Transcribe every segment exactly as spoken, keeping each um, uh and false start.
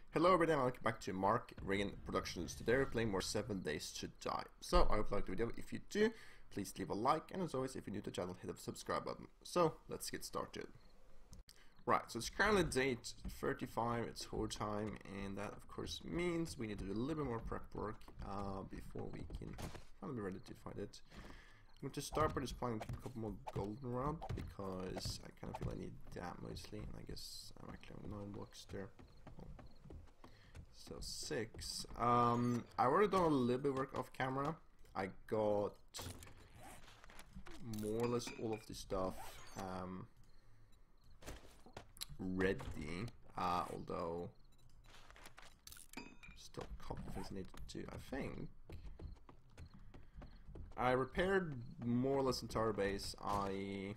Hello everybody and welcome back to Mark Regan Productions. Today we're playing more seven Days to Die. So I hope you like the video. If you do, please leave a like, and as always, if you're new to the channel, hit the subscribe button. So let's get started. Right, so it's currently day thirty-five, it's horde time, and that of course means we need to do a little bit more prep work uh, before we can finally be ready to fight it. I'm going to start by just playing a couple more goldenrod because I kind of feel I need that mostly, and I guess I'm actually on nine blocks there. Oh. So six. Um, I already done a little bit of work off camera. I got more or less all of the stuff um, ready. Uh, although still a couple of things I needed to do. I think I repaired more or less entire base. I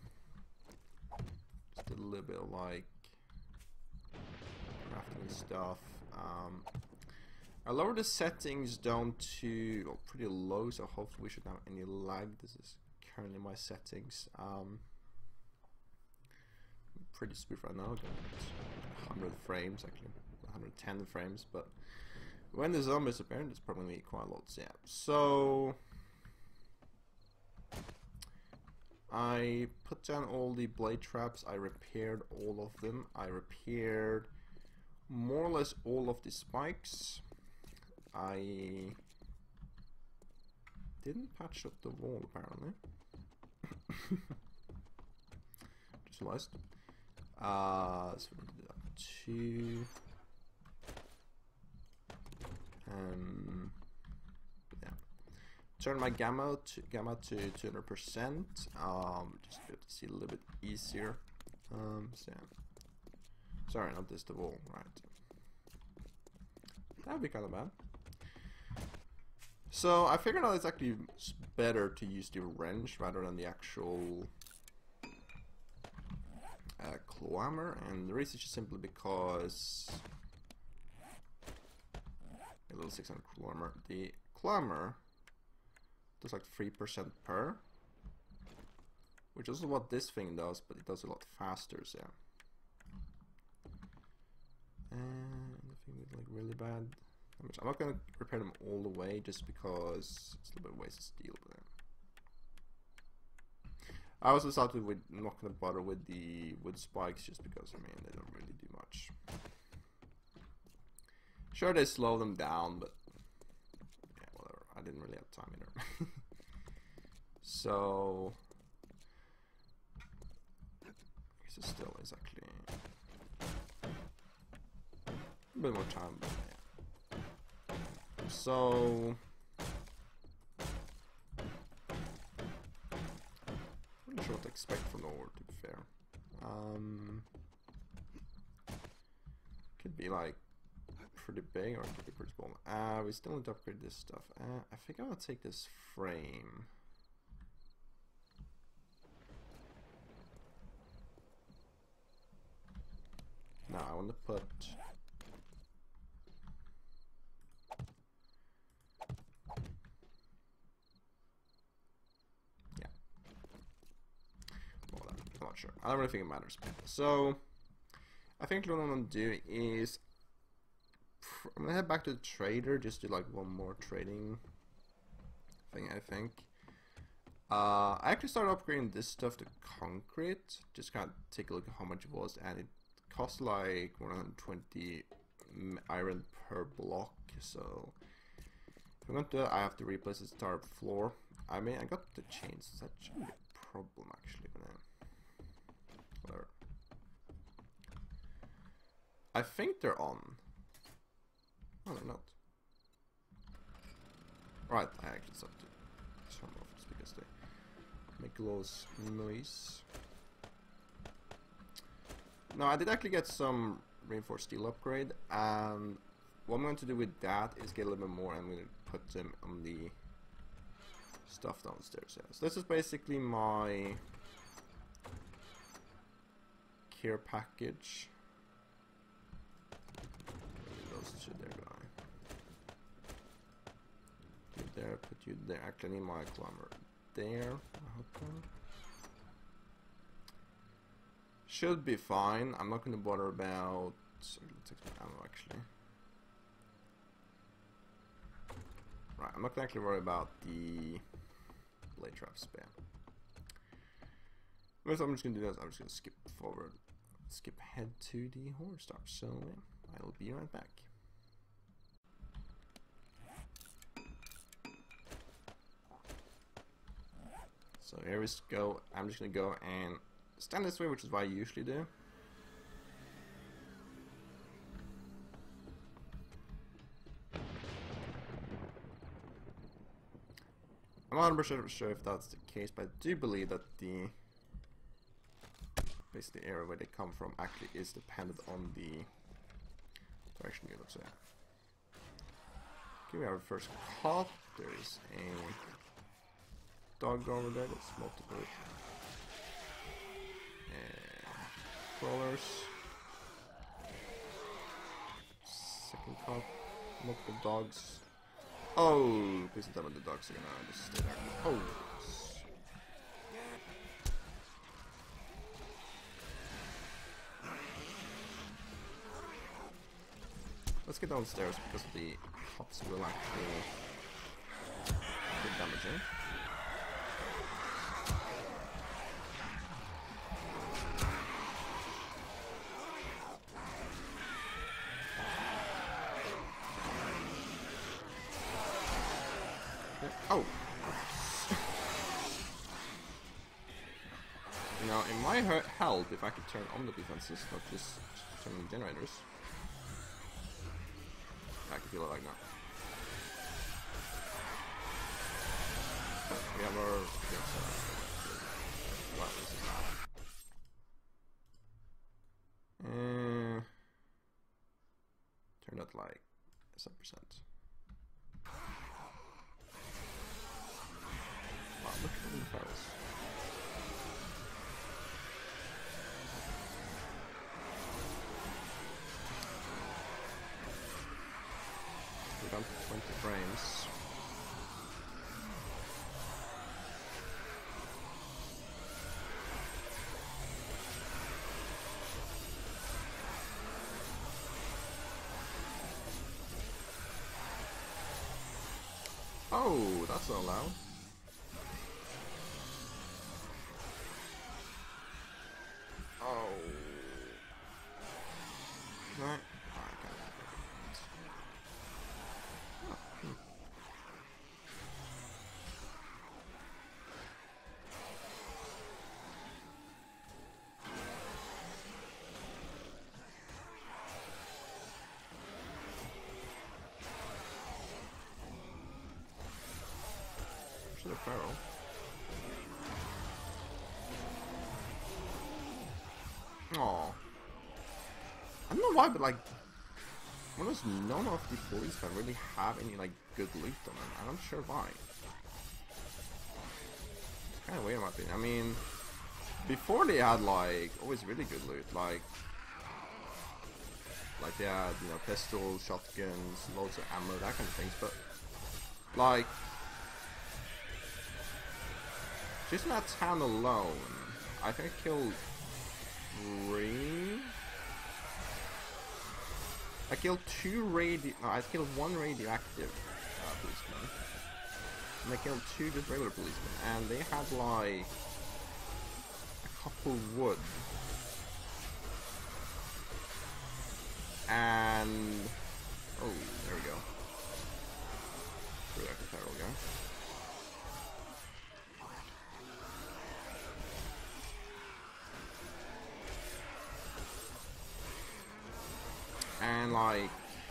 just did a little bit of like crafting stuff. Um, I lowered the settings down to well, pretty low, so hopefully we shouldn't have any lag. This is currently my settings. Um, pretty smooth right now, got one hundred frames, actually one hundred ten frames, but when the zombies appear, it's probably quite a lot. So, yeah. So I put down all the blade traps, I repaired all of them, I repaired more or less all of the spikes. I didn't patch up the wall apparently. Just realized. Uh, so we did that two. Um, yeah. Turn my gamma to gamma to two hundred percent. Um, just to be able to see a little bit easier. Um, so yeah. Sorry, not this, the wall, right. That'd be kind of bad. So I figured out it's actually better to use the wrench rather than the actual uh, claw hammer, and the reason is just simply because a little six hundred claw hammer. The claw hammer does like three percent per, which is what this thing does, but it does a lot faster, so. And I think it's like really bad damage. I'm not gonna repair them all the way just because it's a little bit of waste of steel. But I also started with not gonna bother with the wood spikes just because I mean they don't really do much. Sure, they slow them down, but yeah, whatever. I didn't really have time either. So I guess it still is actually a bit more time, but yeah. So I'm not sure what to expect from the horde, to be fair. Um, could be like pretty big or it could be pretty small. Uh, we still need to upgrade this stuff. Uh, I think I'm gonna take this frame. No, I want to put I'm not sure. I don't really think it matters. So, I think what I'm gonna do is I'm gonna head back to the trader, just do like one more trading thing. I think. Uh, I actually started upgrading this stuff to concrete. Just kind of take a look at how much it was, and it cost like one hundred twenty iron per block. So, if I'm going to, I have to replace this entire floor. I mean, I got the chains. So that shouldn't be a problem actually. But, uh, whatever. I think they're on. No, they're not. Right, I actually stopped to turn them off just because they make a lot of noise. No, I did actually get some reinforced steel upgrade, and what I'm going to do with that is get a little bit more. I'm going to put them on the stuff downstairs. Yeah. So this is basically my care package. Those two there, guy. Put you there, put you there. Actually, I need my climber there. I hope so. Should be fine. I'm not going to bother about... Sorry, let's take some ammo actually. Right, I'm not going to actually worry about the blade trap spam. What I'm just going to do is I'm just going to skip forward. Skip ahead to the horror star. So yeah, I'll be right back. So here we go. I'm just going to go and stand this way, which is what I usually do. I'm not one hundred percent sure if that's the case, but I do believe that the basically the area where they come from actually is dependent on the direction you look at. Okay, we have our first cop. There is a dog over there. There's multiple uh, crawlers. Second cop. Multiple dogs. Oh, please don't tell me the dogs are gonna just stay there. Oh. Let's get downstairs because the cops will actually get damaging. Oh! You know, it might hurt help if I could turn on the defenses, not just turn on the generators. I can feel it like that. We have our... Yes, uh, what is this? Uh, turn that like seven percent. Wow, look at the ferals. We're down to twenty frames. Oh, that's not allowed. Oh. Right. Alright, got it. Oh, hmm. Should have feral. Aww. I don't know why, but like, almost none of the policemen really have any like good loot on them. I'm not sure why. It's kind of weird in my opinion. I mean, before they had like always really good loot, like, like they had, you know, pistols, shotguns, loads of ammo, that kind of things. But like, just in that town alone, I think I killed three. I killed two radio. No, I killed one radioactive uh, policeman, and I killed two just regular policemen, and they had like a couple wood, and oh, there we go. Radioactive feral guy. And like,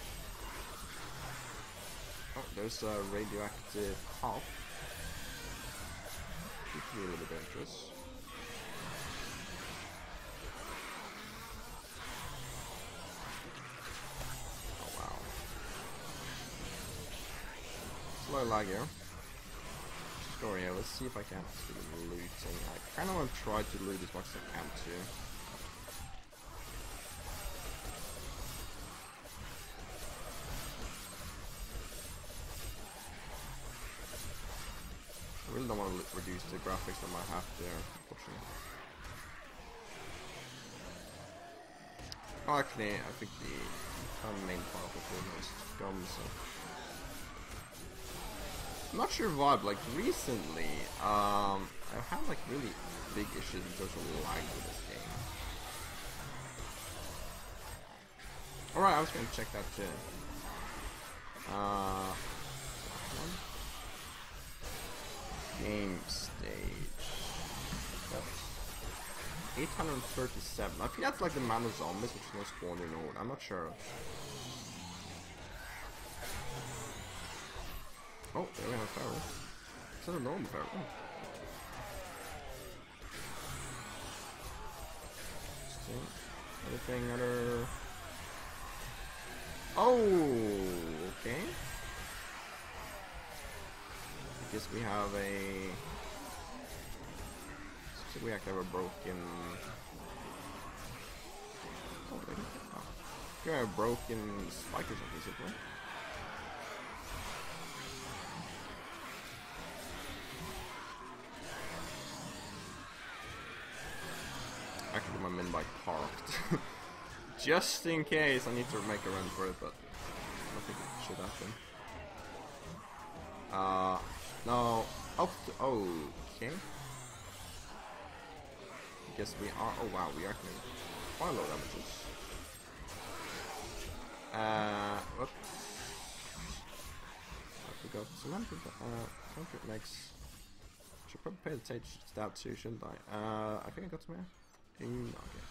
oh, there's a radioactive cop. This could be a little bit dangerous. Oh wow. Slow lag here. Story here. Let's see if I can actually looting. I kind of want to try to loot as much as I can too. I really don't want to reduce the graphics that might have there, unfortunately. Oh, actually, I think the kind of main part of the film is gone, so... I'm not sure why, but like recently, um, I've had like really big issues in terms of lag with this game. Alright, I was gonna check that too. Uh, game stage. That's eight hundred thirty-seven. I think that's like the amount of zombies which is not spawned in order. I'm not sure. Oh, there we have a feral. Is that a normal feral? Oh. Anything other? Oh, okay. I guess we have a. So we actually have a broken. Oh, wait. Oh. We have a broken spike or something, simply. Actually, my min bike parked. Just in case I need to make a run for it, but I don't think it should happen. Uh, no, up to, oh, okay. I guess we are, oh wow, we are doing quite low damages. Uh, whoops. I forgot, so uh, hundred makes, should probably pay attention to that too, shouldn't I? Uh, I think I got some here. Mm, okay.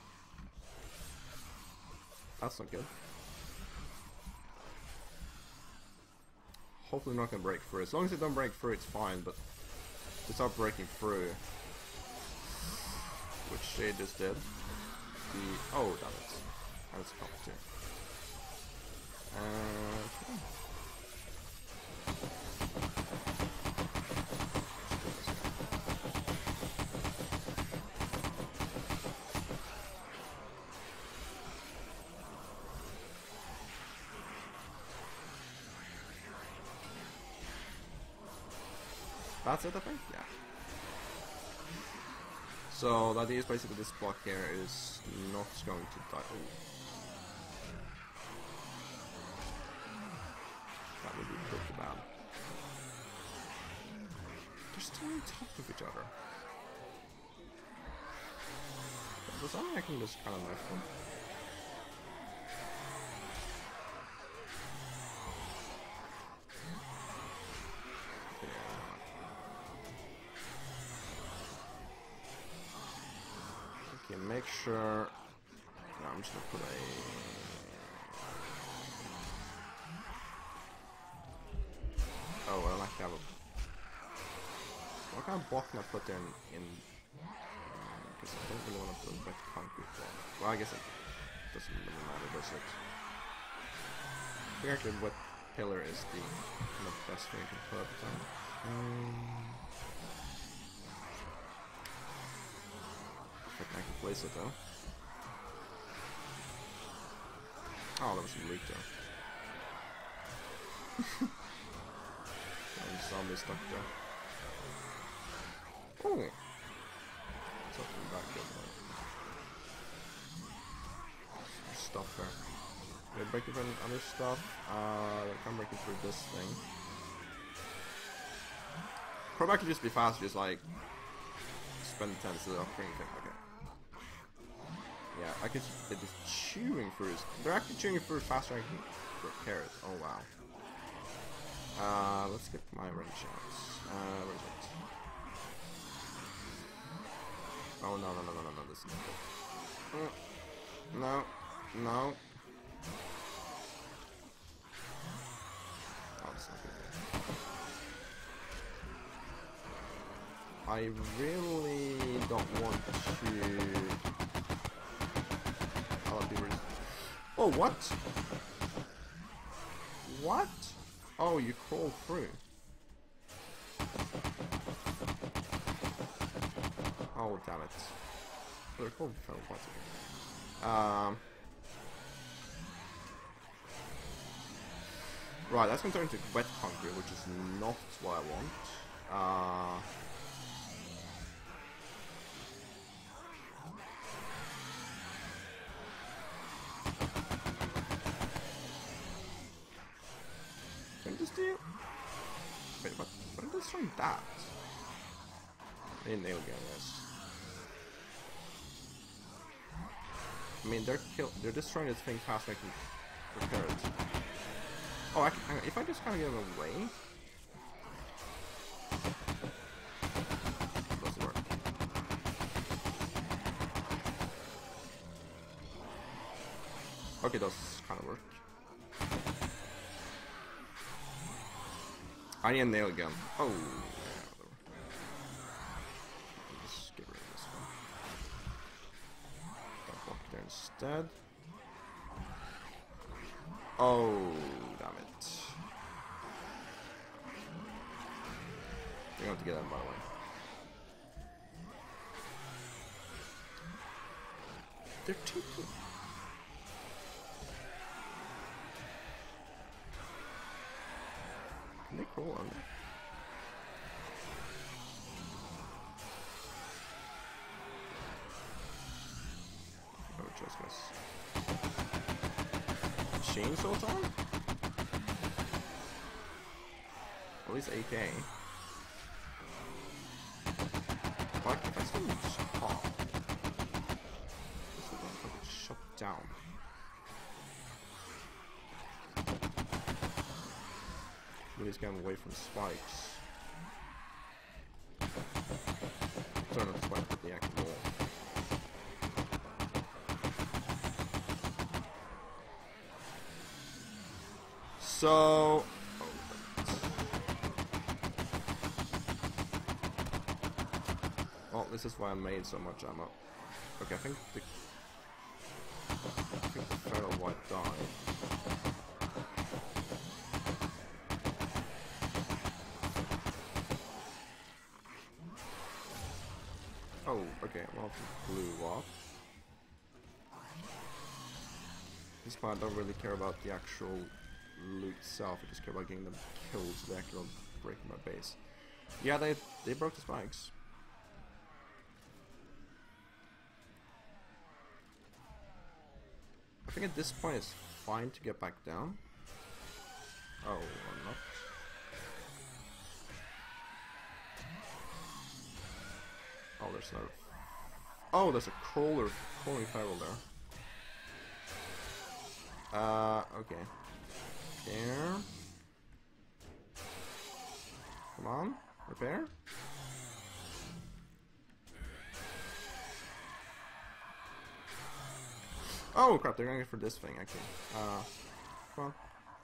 That's not good. Hopefully not gonna break through. As long as it don't break through, it's fine, but if it start breaking through, which they just did. The oh damn it. That's a couple too. Uh okay. That's it, I think? Yeah. So, the idea is basically this block here is not going to die. Ooh. That would be pretty bad. They're still on top of each other. Does that mean I can just kind of knife them? Make sure. No, I'm just gonna put a. Oh, well, I like to have a. What kind of block can I put there in? Because I don't really want to put a wet concrete block. Well, I guess it doesn't really matter, does it? I think actually, wet pillar is the kind of best thing you can put. Um, I can place it though. Oh, there was some loot there. And zombie stuck there. Oh! Something back there. Some stuff there. Can I break it through other stuff? Uh, I can't break it through this thing. Probably could just be faster, just like spend ten instead of upgrading thing. Okay. Yeah, I can. It is chewing through. They're actually chewing through faster than I can repair it. Oh wow. Uh, let's get my range shots. Uh, where is it? Oh no no no no no no! This is not good. Uh, no, no. Oh, this is not good. I really don't want to. Oh, what? What? Oh, you crawl through. Oh, damn it. They're called feral parts again. Um. Right, that's going to turn into wet concrete, which is not what I want. Uh. destroying that? They nail gun, yes. I mean, they're kill they're destroying this thing fast. I can repair it. Oh, I can, hang on, if I just kind of get them away. Doesn't work. Okay, does kind of work. I need a nail gun. Oh, yeah. Just get rid of this one. Don't walk there instead. Oh, damn it. You're going to get that, by the way. They're too good. Can they crawl on there? Oh, just miss. Chainsaw time? At least A K. Like, if I still just pop. This is gonna fucking shut down. Really getting away from spikes. Sorry, not spikes, but the actual wall. So, oh, well, this is why I made so much ammo. Okay, I think the I think the feral white died. Oh, okay, well, it blew up. This part I don't really care about the actual loot itself, I just care about getting them killed so they actually don't break my base. Yeah, they they broke the spikes. I think at this point it's fine to get back down. Oh, or not. Oh, there's no. Oh, there's a crawler, crawling feral there. Uh, okay. There. Come on, repair. Oh crap, they're going for this thing actually. Uh, come on.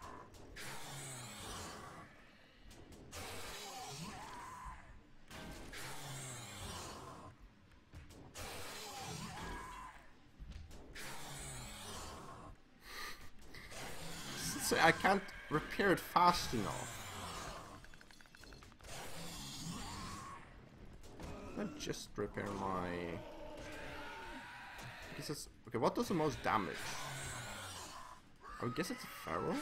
So I can't repair it fast enough. Let's just repair my. I guess it's okay. What does the most damage? I would guess it's a feral.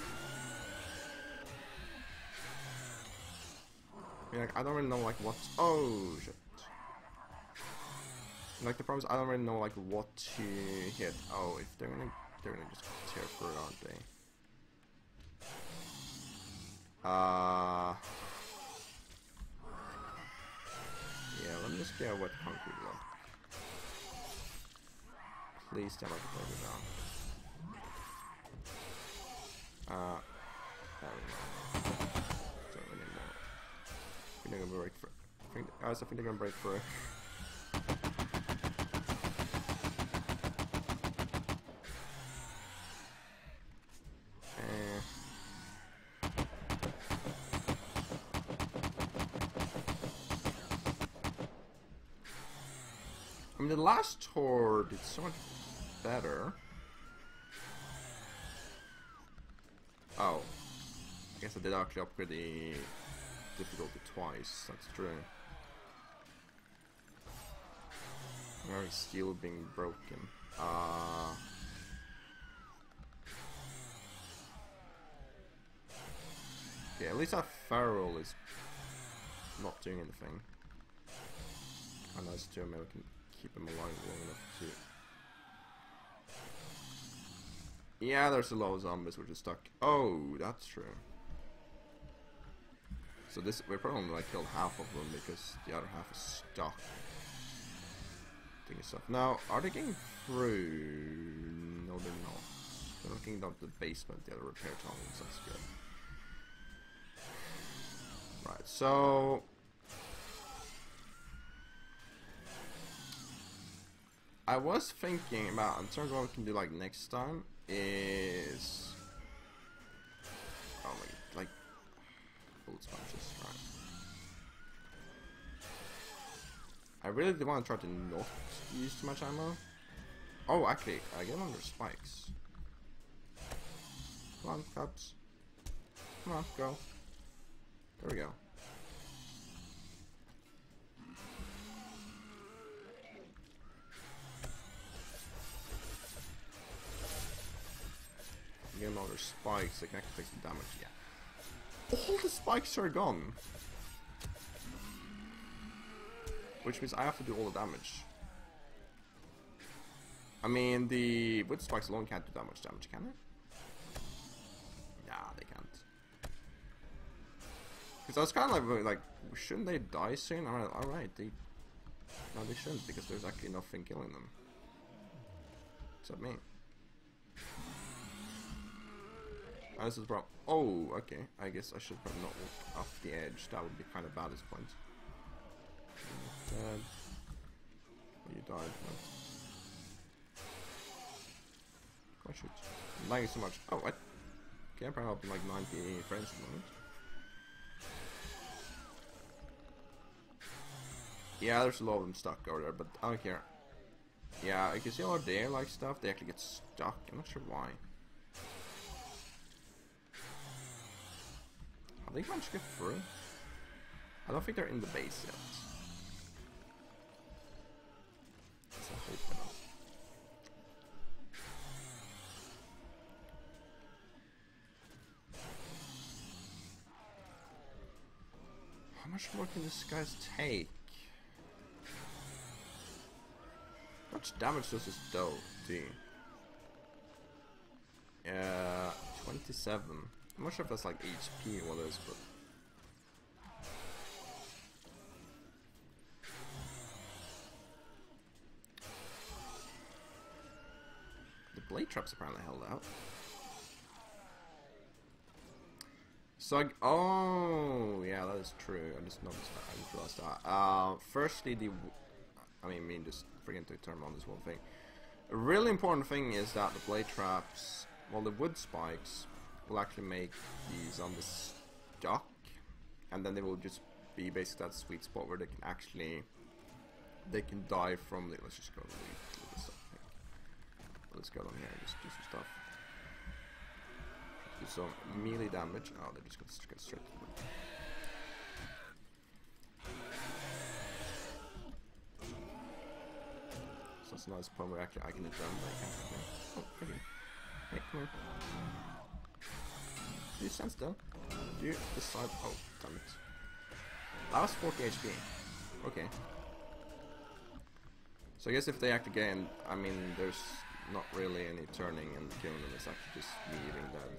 I mean, like, I don't really know like what. Oh shit! Like the problem is I don't really know like what to hit. Oh, if they're gonna they're gonna just tear through it, aren't they? Uh, yeah, let me just get a wet concrete block. Please tell me to play it down. Uh, there we go. Don't really more. I think they're gonna break for. I think, I also think they're gonna break for it. I mean, the last tour did so much better. Oh. I guess I did actually upgrade the difficulty twice, that's true. Where is steel being broken? Uh... Okay, at least that feral is not doing anything. And those two, maybe we can keep him alive long enough to... Yeah, there's a lot of zombies which are stuck. Oh, that's true. So this, we're probably only like killed half of them because the other half is stuck. Doing stuff. Now, are they getting through? No, they're not. They're looking down to the basement, the other repair tunnels, that's good. Right, so... I was thinking about, in terms of what we can do like next time, is... Oh my, like... Bullet sponges, right. I really do want to try to not use too much ammo. Oh, actually, I get under spikes. Come on, Cubs. Come on, go. There we go. Get them under spikes, they can actually take some damage, yeah. All the spikes are gone! Which means I have to do all the damage. I mean, the wood spikes alone can't do that much damage, can they? Nah, they can't. Because I was kind of like, like, shouldn't they die soon? Alright, alright, they... No, they shouldn't, because there's actually nothing killing them. Except me. Oh, this is wrong. Oh, okay. I guess I should probably not walk off the edge. That would be kind of bad at this point. Dead. Oh, you died. No. Oh shoot. I'm lagging so much. Oh, what? Okay, I'm probably up in like ninety frames at the moment. Yeah, there's a lot of them stuck over there, but I don't care. Yeah, you can see all their like stuff, they actually get stuck. I'm not sure why. Have they managed to get through? I don't think they're in the base yet. I hope they're not. How much more can this guys take? How much damage does this do? do? Uh, twenty-seven. I'm not sure if that's like H P or what it is, but... The blade traps apparently held out. So I... Oh, yeah, that is true. I just noticed that. I just realized that. Uh, firstly, the... I mean, I mean, just forget to turn on this one thing. A really important thing is that the blade traps... Well, the wood spikes will actually make these on the stock, and then they will just be basically that sweet spot where they can actually they can die from the. Let's just go to the, the stuff. Let's go down here and just do some stuff. Do some melee damage. Oh, they're just gonna get straight to the So that's a nice point where actually I can hit them, but I can't hit them. Oh, okay. Hey, come here. Do you stand still? Do you decide? Oh, damn it. That was forty H P. Okay. So I guess if they act again, I mean, there's not really any turning and killing them. It's actually just me eating dead.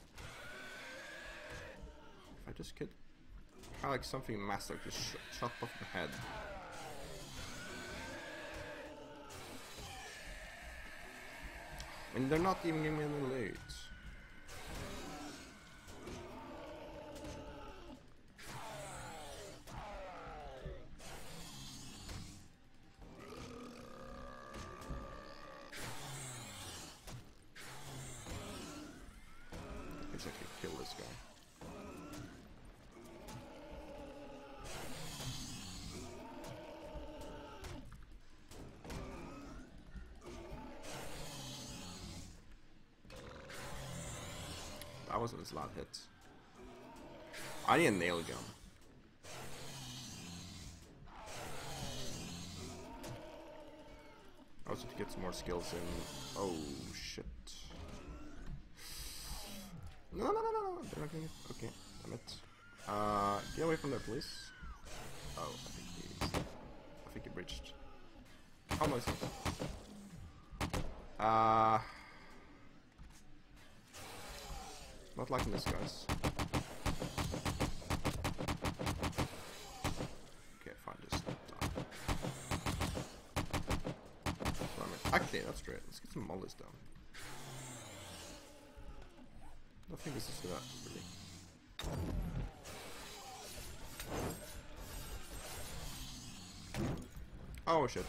If I just could, how like something massive just sh chop off the head. And they're not even giving me any loot. Let's actually kill this guy. That wasn't a lot of hits. I need a nail gun. Also to get some more skills in. Oh shit. No, no, no, no, no. They're not gonna. Okay, damn it. Uh, get away from there, please. Oh, I think he's. I think he breached. Oh no, he's not. Uh. Not liking this, guys. let's get some mollies down. I don't think this is that really. Oh shit.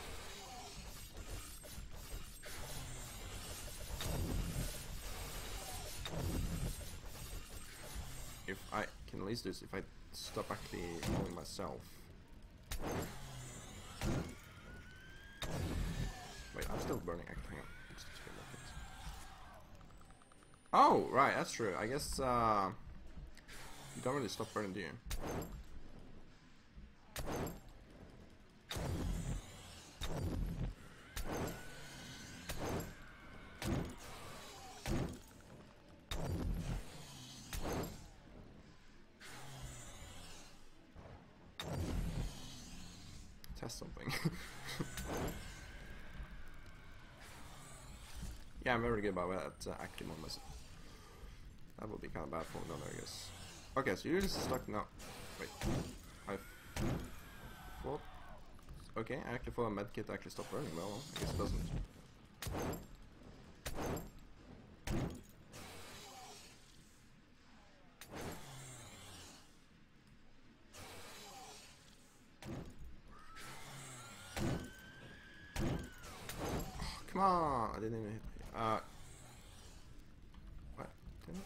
If I can at least do this, if I stop actually mowing myself. Wait, I'm still burning. Hang on. Just to look at it. Oh, right, that's true. I guess uh, you don't really stop burning, do you? Test something. Yeah, I'm very good about that. Uh, acting on myself. That would be kind of bad for me, I guess. Okay, so you're just stuck now. Wait, I thought. Okay, I actually thought a medkit actually stopped burning. Well, I guess it doesn't. Come on! I didn't even hit. Uh. What? Didn't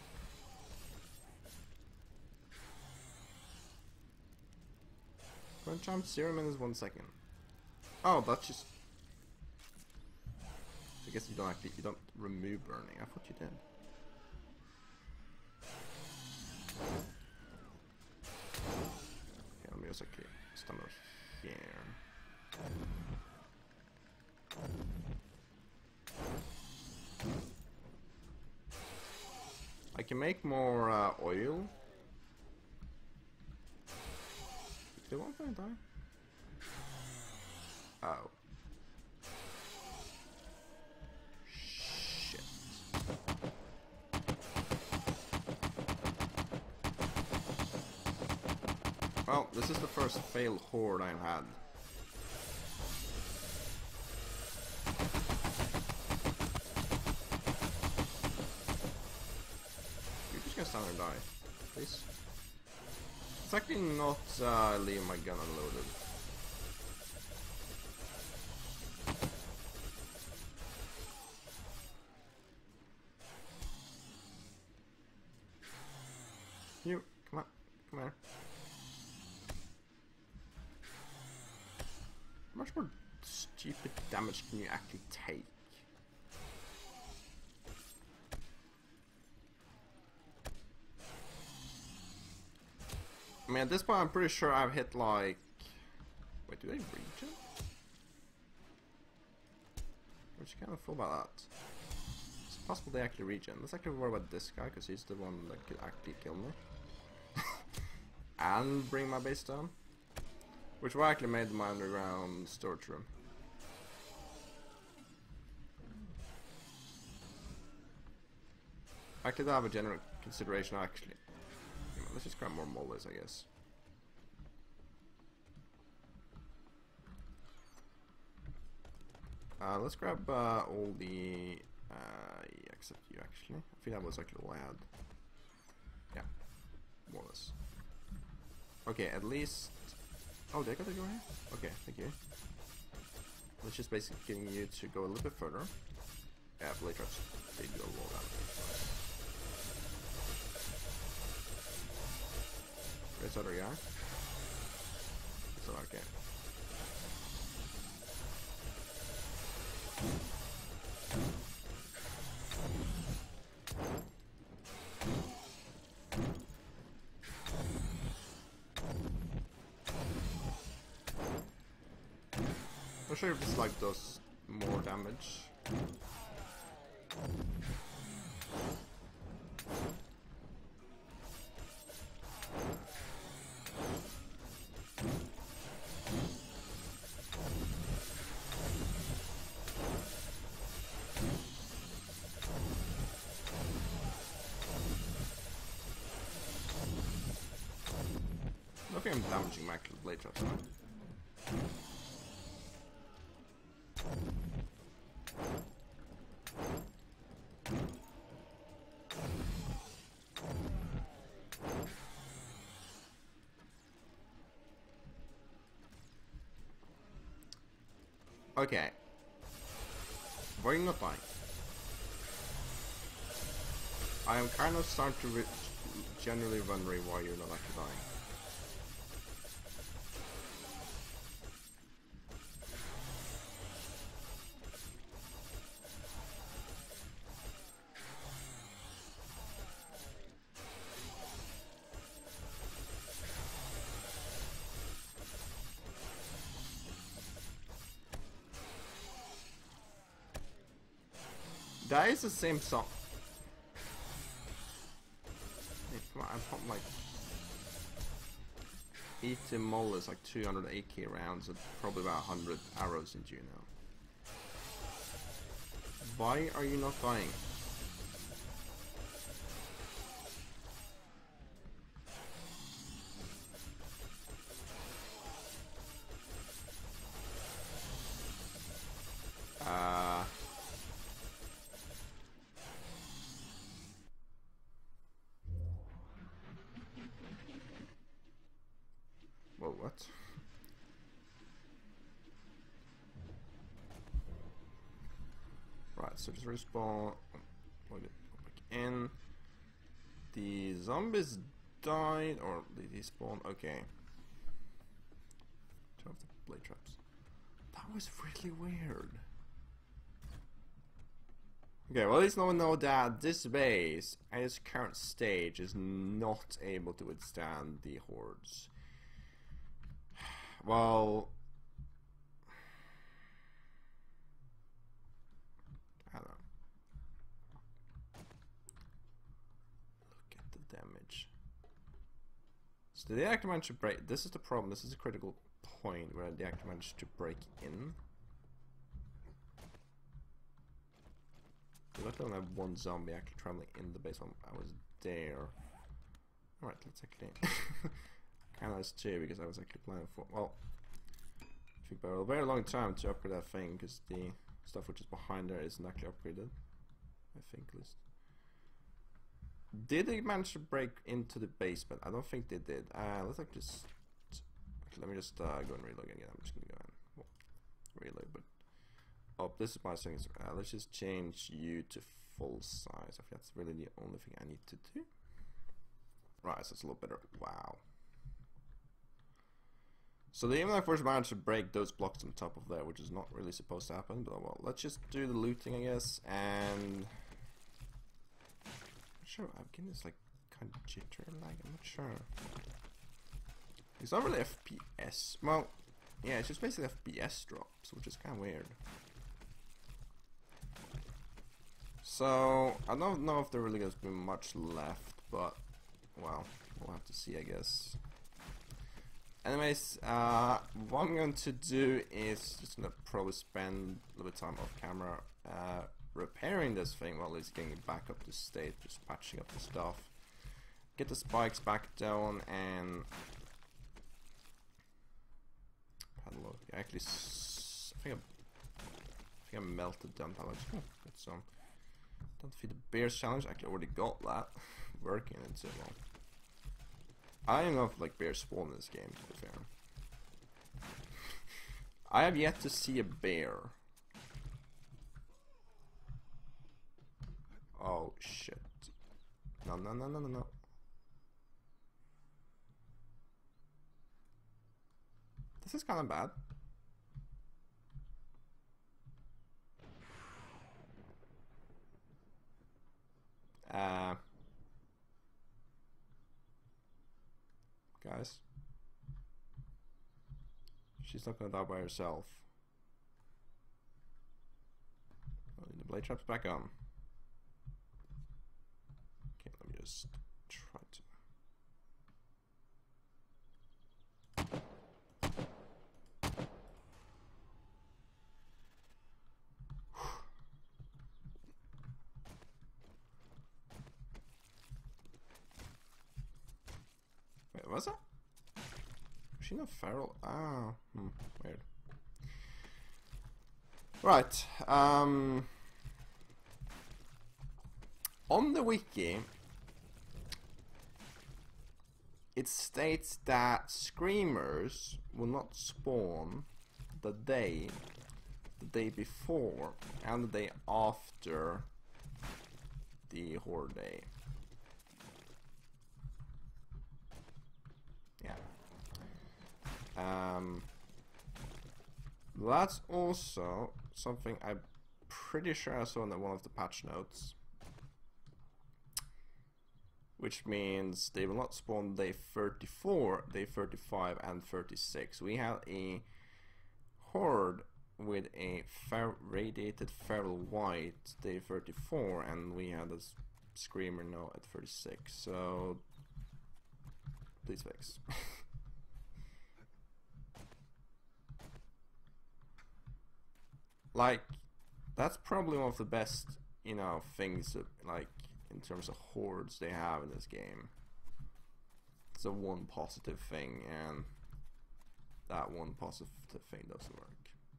I? Run jump zero minutes one second. Oh, that's just. I guess you don't actually you don't remove burning. I thought you did. Okay, let me just actually stand over here. I can make more uh, oil. Did one thing die? Oh. Shit. Well, this is the first failed horde I've had. Down and die, please. It's actually not uh, leaving my gun unloaded. You, come on, come here. How much more stupid damage can you actually take? I mean, at this point, I'm pretty sure I've hit like. Wait, do they regen? I'm just kind of full about that. It's possible they actually regen. Let's actually worry about this guy, because he's the one that could actually kill me. And bring my base down. Which will actually made my underground storage room. I could have a general consideration, actually. Let's just grab more molars, I guess. Uh, let's grab uh, all the... Uh, yeah, except you, actually. I think that was actually all I had. Yeah. More or less. Okay, at least... Oh, they got to go here? Okay, thank you. Let's just basically getting you to go a little bit further. Yeah, blade traps. They do a lot of damage. This other guy. So okay. Not sure if this like does more damage. I think I'm damaging my actual blade traps now. Okay. Why are you not dying? I am kind of starting to re generally wondering why you're not actually dying. That is the same song. Hey, come on, I'm pumping like eighty mol is like two hundred A K rounds and probably about one hundred arrows into you now. Why are you not dying? Uh... Whoa, what? Right, so just respawn. Plug it back in. The zombies died, or did he spawn? Okay. Turn off the blade traps. That was really weird. Okay, well at least now we know that this base at its current stage is not able to withstand the hordes. Well, I don't know. Look at the damage. So did they actually manage to break? This is the problem. This is a critical point where they actually managed to break in. We let them have one zombie actually traveling in the base when I was there. Alright, let's actually kind of nice too, because I was actually planning for, well, I think for a very long time to upgrade that thing, because the stuff which is behind there isn't actually upgraded, I think at least. Did they manage to break into the basement? I don't think they did. Uh, let's like just, okay, let me just uh, go and reload again. I'm just gonna go and well, reload, but oh, this is my settings. Uh, let's just change you to full size. I think that's really the only thing I need to do. Right, so it's a little better. Wow. So they even like first managed to break those blocks on top of there, which is not really supposed to happen, but well, let's just do the looting, I guess, and I'm sure I'm getting this like kind of jitter lag, I'm not sure. It's not really F P S. Well, yeah, it's just basically F P S drops, which is kind of weird. So I don't know if there really has been much left, but well, we'll have to see, I guess. Anyways, uh, what I'm going to do is just gonna probably spend a little bit of time off camera uh, repairing this thing while it's getting it back up to state, just patching up the stuff, get the spikes back down, and padlock. Actually, I think I, I think I melted down padlock. Oh, got some. Don't feed the bears challenge. Actually, already got that working into well. I don't know if like bears spawn in this game, to be fair. I have yet to see a bear. Oh shit. No no no no no no. This is kinda bad. Uh Guys, she's not gonna die by herself. Oh, the blade trap's back on. Okay, let me just try to. Wait, was that? Was she not feral? Ah, hmm, weird. Right, um... on the wiki, it states that screamers will not spawn the day the day before and the day after the Horde Day. Yeah. Um, that's also something I'm pretty sure I saw in one of the patch notes. Which means they will not spawn day thirty-four, day thirty-five, and thirty-six. We had a Horde with a fer radiated feral white day thirty-four, and we had a Screamer now at thirty-six. So please fix. Like, that's probably one of the best, you know, things that, like, in terms of hordes they have in this game. It's a one positive thing, and that one positive thing doesn't work.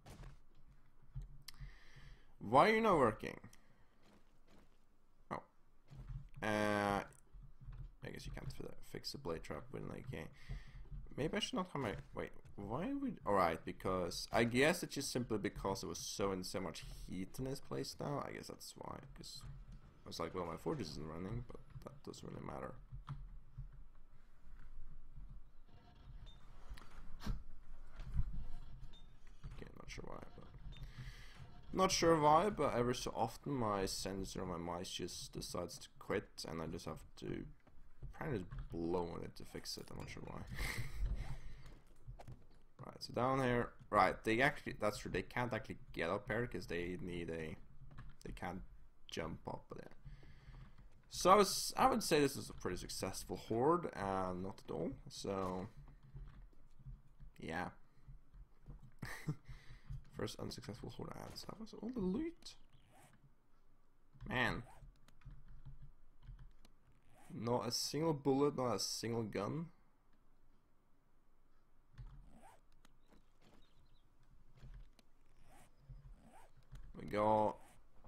Why are you not working? Oh. Uh, I guess you can't fix the blade trap when like, okay. Maybe I should not have my, wait, why would, alright, because, I guess it's just simply because it was so in so much heat in this place now. I guess that's why, because I was like, well, my forge isn't running, but that doesn't really matter. Okay, not sure why, but not sure why, but every so often my sensor on my mice just decides to quit, and I just have to kind of just blow on it to fix it. I'm not sure why. Right, so down here, right? They actually, that's true. They can't actually get up here because they need a, they can't jump up there. So I, was, I would say this is a pretty successful horde, and not at all. So yeah, first unsuccessful horde ads. That was all the loot, man. Not a single bullet, not a single gun. We got.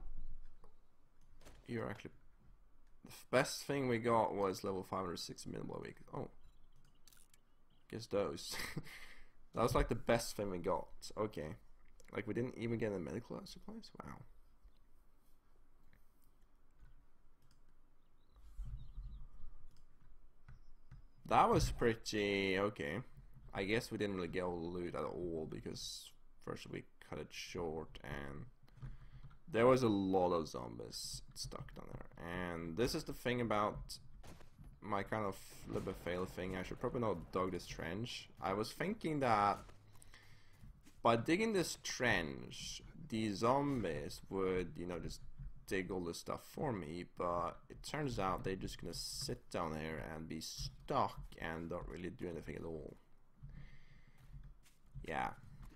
You're actually. The best thing we got was level five hundred sixty minimal week. Oh. Guess those. That was like the best thing we got. Okay. Like we didn't even get the medical supplies? Wow. That was pretty okay. I guess we didn't really get all the loot at all because first we cut it short and there was a lot of zombies stuck down there. And this is the thing about my kind of little bit fail thing. I should probably not dug this trench. I was thinking that by digging this trench, the zombies would, you know, just dig all this stuff for me, but it turns out they're just gonna sit down here and be stuck and don't really do anything at all. Yeah.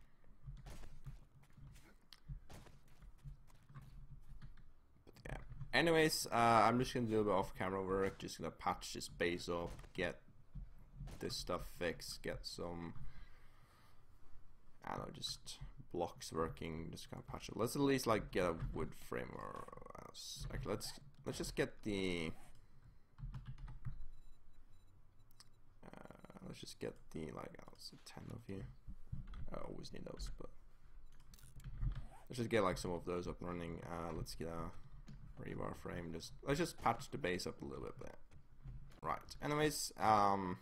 Anyways, uh, I'm just gonna do a bit off camera work, just gonna patch this base up, get this stuff fixed, get some, I don't know, just blocks working, just gonna patch it. Let's at least like get a wood frame or else. Like let's let's just get the uh, let's just get the like oh, it's ten of you. I always need those, but let's just get like some of those up and running. Uh, let's get a rebar frame. Just let's just patch the base up a little bit there. Right. Anyways, um,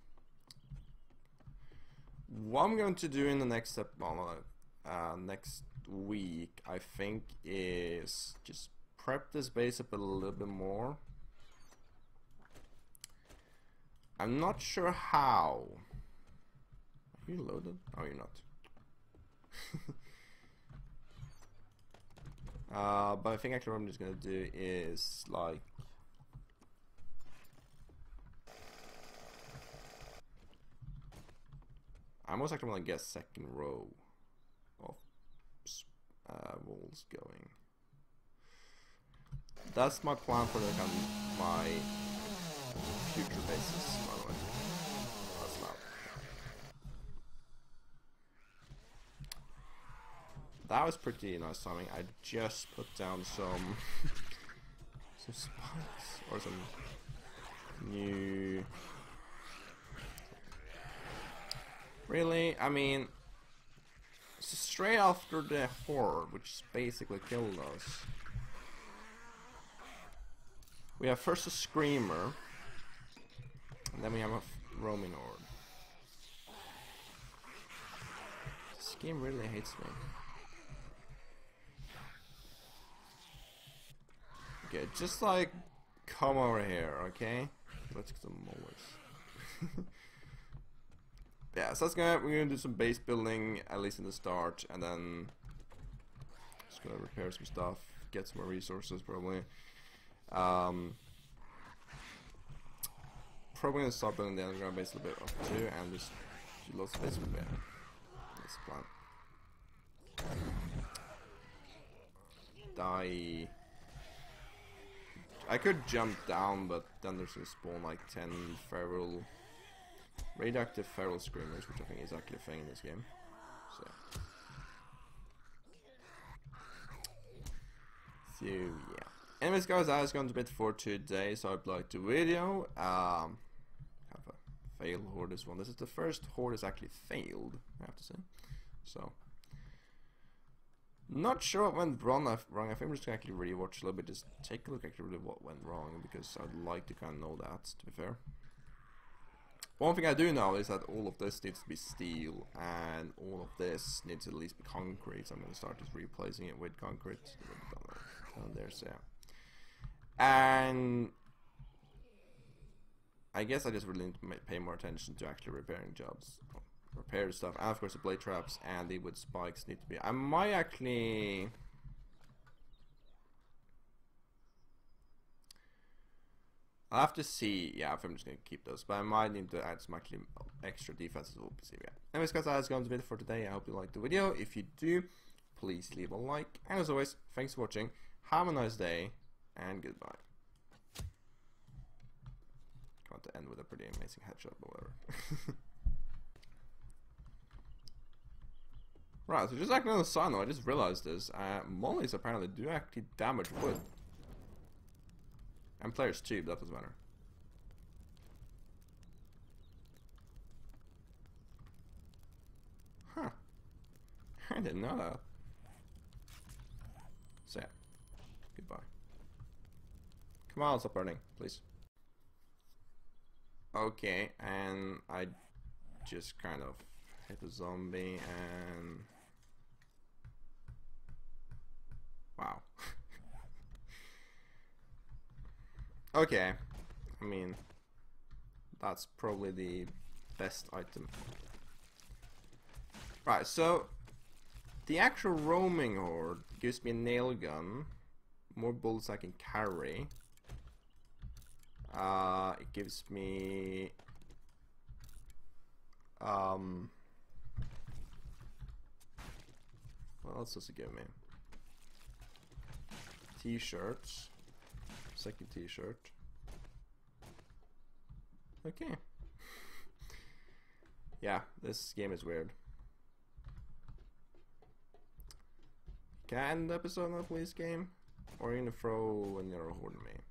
what I'm going to do in the next step, well, uh, next week, I think, is just prep this base up a little bit more. I'm not sure how. Are you loaded? Oh, you're not. Uh, but I think actually what I'm just gonna do is like I'm most actually gonna get a second row of uh, walls going. That's my plan for the kind of my future bases, by the way. That's loud. That was pretty nice timing. I just put down some some spikes or some new. Really, I mean, straight after the horde, which basically killed us. We have first a screamer, and then we have a roaming horde. This game really hates me. Okay, just like come over here, okay? Let's get some molars. Yeah, so that's gonna we're gonna do some base building at least in the start, and then just gonna repair some stuff, get some more resources probably. Um, probably gonna start building the underground base a little bit up too, and just do lots of base repair. That's the plan. Die. I could jump down, but then there's gonna spawn like ten feral, radioactive feral screamers, which I think is actually a thing in this game. So, so yeah. Anyways, guys, that is going to be it for today. So I hope you liked the video. Um, have a fail horde this one. This is the first horde that's actually failed, I have to say. So. Not sure what went wrong. I wrong. I think we're just gonna actually rewatch a little bit, just take a look actually really what went wrong, because I'd like to kind of know that, to be fair. One thing I do know is that all of this needs to be steel, and all of this needs to at least be concrete, so I'm gonna start just replacing it with concrete. Down there, so yeah. And I guess I just really need to pay more attention to actually repairing jobs. Repair stuff, and of course the blade traps and the wood spikes need to be. I might actually I'll have to see, yeah, if I'm just gonna keep those, but I might need to add some actually extra defenses. We'll see. Yeah. Anyways, guys, that's going to be it for today. I hope you liked the video. If you do, please leave a like, and as always, thanks for watching. Have a nice day, and goodbye. Got to end with a pretty amazing headshot, but whatever. Right, so just acting on the side note, I just realized this. Uh, mollies apparently do actually damage wood. And players too, but that doesn't matter. Huh. I didn't know that. So yeah. Goodbye. Come on, stop burning, please. Okay, and I just kind of hit a zombie and... Wow. Okay. I mean, that's probably the best item. Right, so the actual roaming horde gives me a nail gun, more bullets I can carry. Uh, it gives me um what else does it give me? T-shirts. Second t-shirt. Okay. Yeah, this game is weird. Can I end the episode now, please, game? Or are you gonna throw another horde at me?